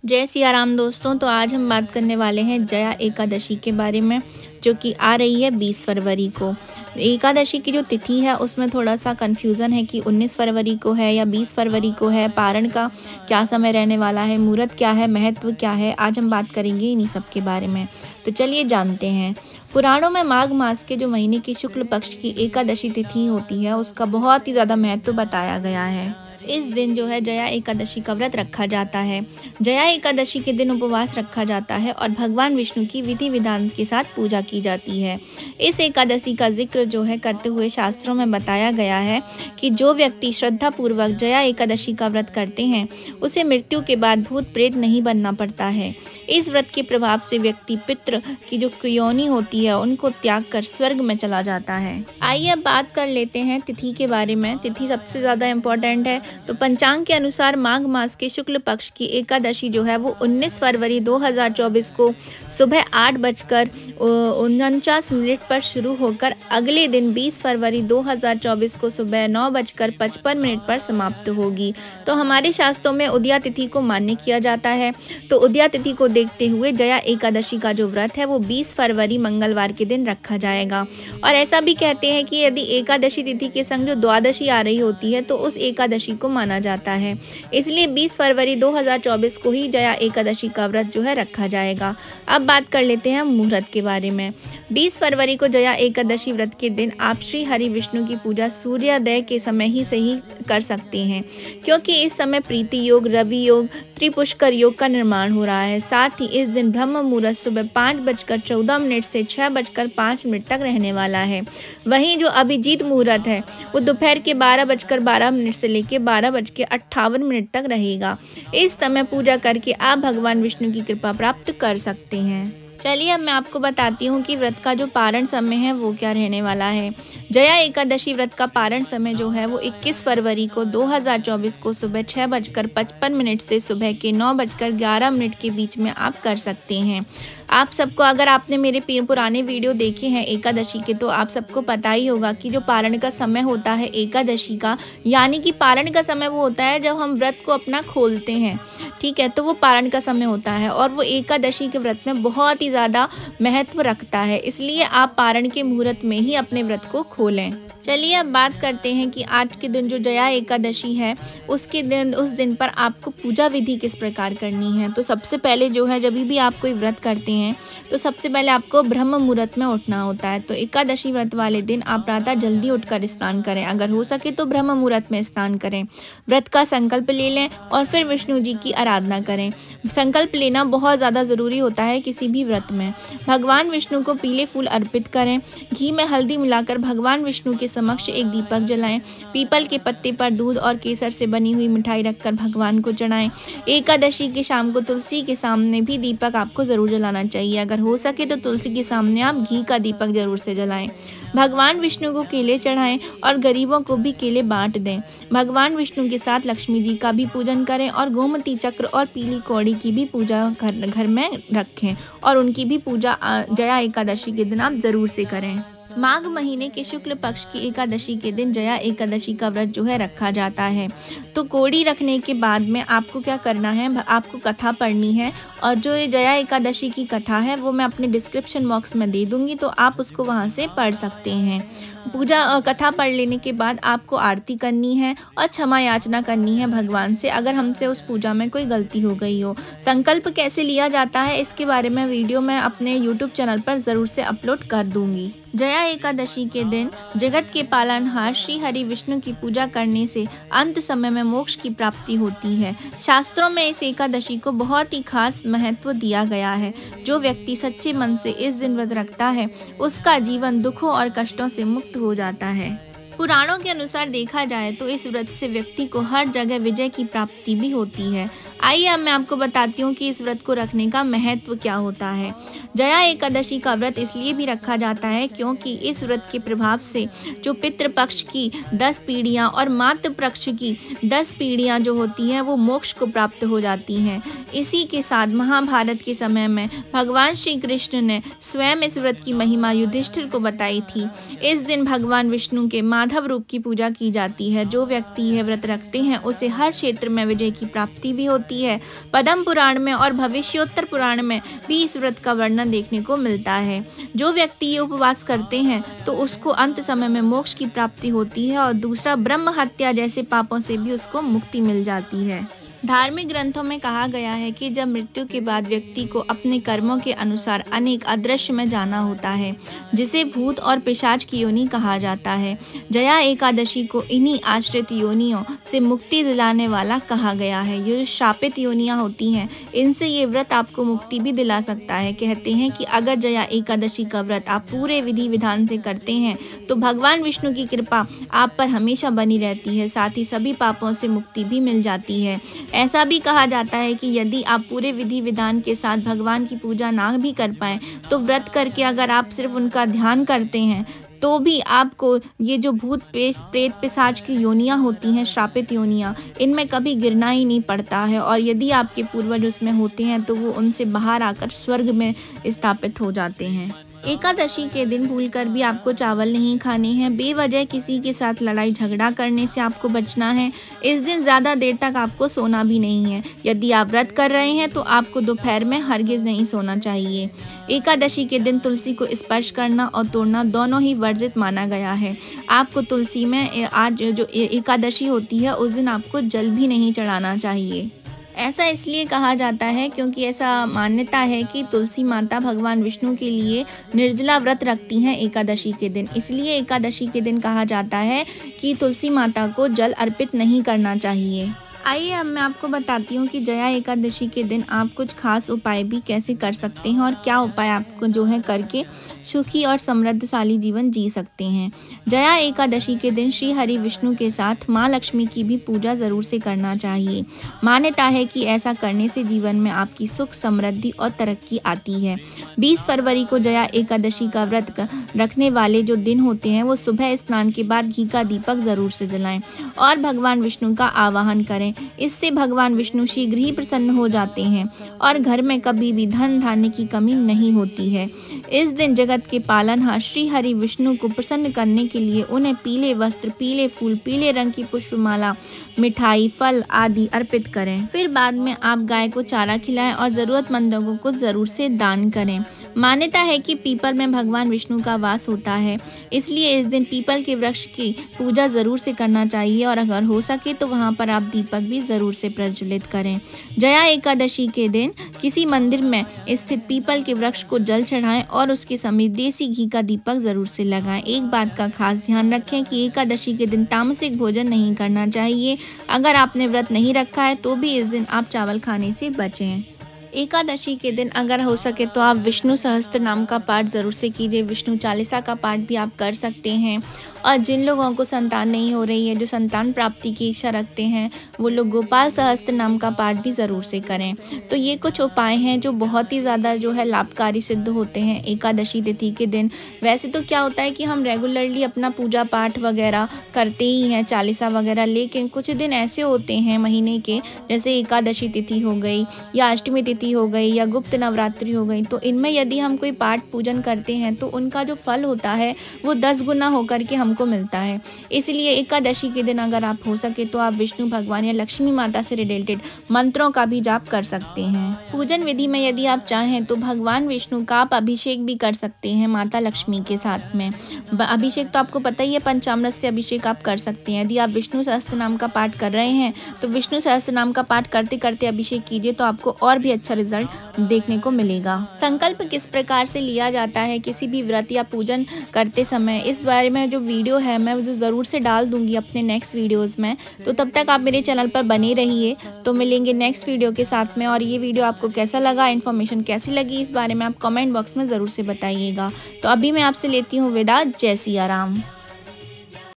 जय सिया राम दोस्तों। तो आज हम बात करने वाले हैं जया एकादशी के बारे में, जो कि आ रही है 20 फरवरी को। एकादशी की जो तिथि है उसमें थोड़ा सा कन्फ्यूज़न है कि 19 फरवरी को है या 20 फरवरी को है। पारण का क्या समय रहने वाला है, मुहूर्त क्या है, महत्व क्या है, आज हम बात करेंगे इन्हीं सब के बारे में। तो चलिए जानते हैं। पुराणों में माघ मास के जो महीने की शुक्ल पक्ष की एकादशी तिथि होती है उसका बहुत ही ज़्यादा महत्व बताया गया है। इस दिन जो है जया एकादशी का व्रत रखा जाता है। जया एकादशी के दिन उपवास रखा जाता है और भगवान विष्णु की विधि विधान के साथ पूजा की जाती है। इस एकादशी का जिक्र जो है करते हुए शास्त्रों में बताया गया है कि जो व्यक्ति श्रद्धा पूर्वक जया एकादशी का व्रत करते हैं उसे मृत्यु के बाद भूत प्रेत नहीं बनना पड़ता है। इस व्रत के प्रभाव से व्यक्ति पितृ की जो योनि होती है उनको त्याग कर स्वर्ग में चला जाता है। आइए अब बात कर लेते हैं तिथि के बारे में। तिथि सबसे ज़्यादा इम्पोर्टेंट है। तो पंचांग के अनुसार माघ मास के शुक्ल पक्ष की एकादशी जो है वो 19 फरवरी 2024 को सुबह 8:49 पर शुरू होकर अगले दिन 20 फरवरी 2024 को सुबह 9:55 पर समाप्त होगी। तो हमारे शास्त्रों में उदया तिथि को मान्य किया जाता है। तो उदया तिथि को देखते हुए जया एकादशी का जो व्रत है वो 20 फरवरी मंगलवार के दिन रखा जाएगा। और ऐसा भी कहते हैं कि यदि एकादशी तिथि के संग जो द्वादशी आ रही होती है तो उस एकादशी को माना जाता है, इसलिए 20 फरवरी 2024 को ही जया एकादशी का व्रत जो है रखा जाएगा। अब बात कर लेते हैं मुहूर्त के बारे में। 20 फरवरी को जया एकादशी व्रत के दिन आप श्री हरि विष्णु की पूजा सूर्योदय के समय ही से ही कर सकते हैं, क्योंकि इस समय प्रीति योग, रवि योग, त्रिपुष्कर योग का निर्माण हो रहा है। साथ ही इस दिन ब्रह्म मुहूर्त सुबह 5:14 से 6:05 तक रहने वाला है। वहीं जो अभिजीत मुहूर्त है वो दोपहर के 12:12 से लेकर 12:58 तक रहेगा। इस समय पूजा करके आप भगवान विष्णु की कृपा प्राप्त कर सकते हैं। चलिए अब मैं आपको बताती हूँ कि व्रत का जो पारण समय है वो क्या रहने वाला है। जया एकादशी व्रत का पारण समय जो है वो 21 फरवरी को 2024 को सुबह 6:55 से सुबह के 9:11 के बीच में आप कर सकते हैं। आप सबको, अगर आपने मेरे पुराने वीडियो देखे हैं एकादशी के, तो आप सबको पता ही होगा कि जो पारण का समय होता है एकादशी का, यानी कि पारण का समय वो होता है जब हम व्रत को अपना खोलते हैं, ठीक है, तो वो पारण का समय होता है और वो एकादशी के व्रत में बहुत ही ज़्यादा महत्व रखता है। इसलिए आप पारण के मुहूर्त में ही अपने व्रत को खोलें। चलिए अब बात करते हैं कि आज के दिन जो जया एकादशी है उस दिन पर आपको पूजा विधि किस प्रकार करनी है। तो सबसे पहले जो है, जब भी आप कोई व्रत करते हैं तो सबसे पहले आपको ब्रह्म मुहूर्त में उठना होता है। तो एकादशी व्रत वाले दिन आप प्रातः जल्दी उठकर स्नान करें, अगर हो सके तो ब्रह्म मुहूर्त में स्नान करें। व्रत का संकल्प ले लें और फिर विष्णु जी की आराधना करें। संकल्प लेना बहुत ज़्यादा ज़रूरी होता है किसी भी व्रत में। भगवान विष्णु को पीले फूल अर्पित करें। घी में हल्दी मिलाकर भगवान विष्णु के समक्ष एक दीपक जलाएं। पीपल के पत्ते पर दूध और केसर से बनी हुई मिठाई रखकर भगवान को चढ़ाएं। एकादशी की शाम को तुलसी के सामने भी दीपक आपको ज़रूर जलाना चाहिए। अगर हो सके तो तुलसी के सामने आप घी का दीपक जरूर से जलाएं। भगवान विष्णु को केले चढ़ाएं और गरीबों को भी केले बांट दें। भगवान विष्णु के साथ लक्ष्मी जी का भी पूजन करें और गोमती चक्र और पीली कौड़ी की भी पूजा घर में रखें और उनकी भी पूजा जया एकादशी के दिन आप ज़रूर से करें। माघ महीने के शुक्ल पक्ष की एकादशी के दिन जया एकादशी का व्रत जो है रखा जाता है। तो कोड़ी रखने के बाद में आपको क्या करना है, आपको कथा पढ़नी है और जो ये जया एकादशी की कथा है वो मैं अपने डिस्क्रिप्शन बॉक्स में दे दूँगी, तो आप उसको वहाँ से पढ़ सकते हैं। पूजा कथा पढ़ लेने के बाद आपको आरती करनी है और क्षमा याचना करनी है भगवान से, अगर हमसे उस पूजा में कोई गलती हो गई हो। संकल्प कैसे लिया जाता है इसके बारे में वीडियो मैं अपने यूट्यूब चैनल पर ज़रूर से अपलोड कर दूँगी। जया एकादशी के दिन जगत के पालनहार श्री हरि विष्णु की पूजा करने से अंत समय में मोक्ष की प्राप्ति होती है। शास्त्रों में इस एकादशी को बहुत ही खास महत्व दिया गया है। जो व्यक्ति सच्चे मन से इस दिन व्रत रखता है उसका जीवन दुखों और कष्टों से मुक्त हो जाता है। पुराणों के अनुसार देखा जाए तो इस व्रत से व्यक्ति को हर जगह विजय की प्राप्ति भी होती है। आइए अब मैं आपको बताती हूँ कि इस व्रत को रखने का महत्व क्या होता है। जया एकादशी का व्रत इसलिए भी रखा जाता है क्योंकि इस व्रत के प्रभाव से जो पितृपक्ष की 10 पीढ़ियाँ और मातृ पक्ष की 10 पीढ़ियाँ जो होती हैं वो मोक्ष को प्राप्त हो जाती हैं। इसी के साथ महाभारत के समय में भगवान श्री कृष्ण ने स्वयं इस व्रत की महिमा युधिष्ठिर को बताई थी। इस दिन भगवान विष्णु के माधव रूप की पूजा की जाती है। जो व्यक्ति यह व्रत रखते हैं उसे हर क्षेत्र में विजय की प्राप्ति भी होती होती है। पद्म पुराण में और भविष्योत्तर पुराण में भी इस व्रत का वर्णन देखने को मिलता है। जो व्यक्ति ये उपवास करते हैं तो उसको अंत समय में मोक्ष की प्राप्ति होती है और दूसरा ब्रह्म हत्या जैसे पापों से भी उसको मुक्ति मिल जाती है। धार्मिक ग्रंथों में कहा गया है कि जब मृत्यु के बाद व्यक्ति को अपने कर्मों के अनुसार अनेक अदृश्य में जाना होता है, जिसे भूत और पिशाच की योनि कहा जाता है। जया एकादशी को इन्हीं आश्रित योनियों से मुक्ति दिलाने वाला कहा गया है। ये जो शापित योनियां होती हैं, इनसे ये व्रत आपको मुक्ति भी दिला सकता है। कहते हैं कि अगर जया एकादशी का व्रत आप पूरे विधि विधान से करते हैं तो भगवान विष्णु की कृपा आप पर हमेशा बनी रहती है, साथ ही सभी पापों से मुक्ति भी मिल जाती है। ऐसा भी कहा जाता है कि यदि आप पूरे विधि विधान के साथ भगवान की पूजा ना भी कर पाएँ तो व्रत करके अगर आप सिर्फ उनका ध्यान करते हैं तो भी आपको ये जो भूत प्रेत पिशाच की योनियां होती हैं, श्रापित योनियां, इनमें कभी गिरना ही नहीं पड़ता है। और यदि आपके पूर्वज उसमें होते हैं तो वो उनसे बाहर आकर स्वर्ग में स्थापित हो जाते हैं। एकादशी के दिन भूलकर भी आपको चावल नहीं खाने हैं। बेवजह किसी के साथ लड़ाई झगड़ा करने से आपको बचना है। इस दिन ज़्यादा देर तक आपको सोना भी नहीं है। यदि आप व्रत कर रहे हैं तो आपको दोपहर में हरगिज़ नहीं सोना चाहिए। एकादशी के दिन तुलसी को स्पर्श करना और तोड़ना दोनों ही वर्जित माना गया है। आपको तुलसी में आज जो एकादशी होती है उस दिन आपको जल भी नहीं चढ़ाना चाहिए। ऐसा इसलिए कहा जाता है क्योंकि ऐसा मान्यता है कि तुलसी माता भगवान विष्णु के लिए निर्जला व्रत रखती हैं एकादशी के दिन। इसलिए एकादशी के दिन कहा जाता है कि तुलसी माता को जल अर्पित नहीं करना चाहिए। आइए अब मैं आपको बताती हूँ कि जया एकादशी के दिन आप कुछ खास उपाय भी कैसे कर सकते हैं और क्या उपाय आपको जो है करके सुखी और समृद्धशाली जीवन जी सकते हैं। जया एकादशी के दिन श्री हरि विष्णु के साथ माँ लक्ष्मी की भी पूजा ज़रूर से करना चाहिए। मान्यता है कि ऐसा करने से जीवन में आपकी सुख समृद्धि और तरक्की आती है। 20 फरवरी को जया एकादशी का व्रत रखने वाले जो दिन होते हैं वो सुबह स्नान के बाद घी का दीपक ज़रूर से जलाएं और भगवान विष्णु का आवाहन करें। इससे भगवान विष्णु शीघ्र ही प्रसन्न हो जाते हैं और घर में कभी भी धन धान्य की कमी नहीं होती है। इस दिन जगत के पालनहार श्री हरि विष्णु को प्रसन्न करने के लिए उन्हें पीले वस्त्र, पीले फूल, पीले रंग की पुष्पमाला, मिठाई, फल आदि अर्पित करें। फिर बाद में आप गाय को चारा खिलाएं और ज़रूरतमंदों को ज़रूर से दान करें। मान्यता है कि पीपल में भगवान विष्णु का वास होता है, इसलिए इस दिन पीपल के वृक्ष की पूजा ज़रूर से करना चाहिए और अगर हो सके तो वहाँ पर आप दीपक भी ज़रूर से प्रज्वलित करें। जया एकादशी के दिन किसी मंदिर में स्थित पीपल के वृक्ष को जल चढ़ाएं और उसके समीप देसी घी का दीपक ज़रूर से लगाएं। एक बात का खास ध्यान रखें कि एकादशी के दिन तामसिक भोजन नहीं करना चाहिए। अगर आपने व्रत नहीं रखा है तो भी इस दिन आप चावल खाने से बचें। एकादशी के दिन अगर हो सके तो आप विष्णु सहस्त्र नाम का पाठ ज़रूर से कीजिए। विष्णु चालीसा का पाठ भी आप कर सकते हैं। और जिन लोगों को संतान नहीं हो रही है, जो संतान प्राप्ति की इच्छा रखते हैं, वो लोग गोपाल सहस्त्र नाम का पाठ भी ज़रूर से करें। तो ये कुछ उपाय हैं जो बहुत ही ज़्यादा जो है लाभकारी सिद्ध होते हैं एकादशी तिथि के दिन। वैसे तो क्या होता है कि हम रेगुलरली अपना पूजा पाठ वगैरह करते ही हैं, चालीसा वगैरह, लेकिन कुछ दिन ऐसे होते हैं महीने के, जैसे एकादशी तिथि हो गई या अष्टमी तिथि हो गई या गुप्त नवरात्रि हो गई, तो इनमें यदि हम कोई पाठ पूजन करते हैं तो उनका जो फल होता है वो 10 गुना होकर के हमको मिलता है। इसलिए एकादशी के दिन अगर आप हो सके तो आप विष्णु भगवान या लक्ष्मी माता से रिलेटेड मंत्रों का भी जाप कर सकते हैं। पूजन विधि में यदि आप चाहें तो भगवान विष्णु का आप अभिषेक भी कर सकते हैं माता लक्ष्मी के साथ में। अभिषेक तो आपको पता ही है, पंचामृत से अभिषेक आप कर सकते हैं। यदि आप विष्णु सहस्त्र नाम का पाठ कर रहे हैं तो विष्णु सहस्त्र नाम का पाठ करते करते अभिषेक कीजिए, तो आपको और भी अच्छा रिजल्ट देखने को मिलेगा। संकल्प किस प्रकार से लिया जाता है किसी भी व्रत या पूजन करते समय, इस बारे में जो वीडियो है मैं जो ज़रूर से डाल दूंगी अपने नेक्स्ट वीडियोस में। तो तब तक आप मेरे चैनल पर बने रहिए। तो मिलेंगे नेक्स्ट वीडियो के साथ में। और ये वीडियो आपको कैसा लगा, इन्फॉर्मेशन कैसी लगी, इस बारे में आप कमेंट बॉक्स में ज़रूर से बताइएगा। तो अभी मैं आपसे लेती हूँ विदा। जय सिया राम।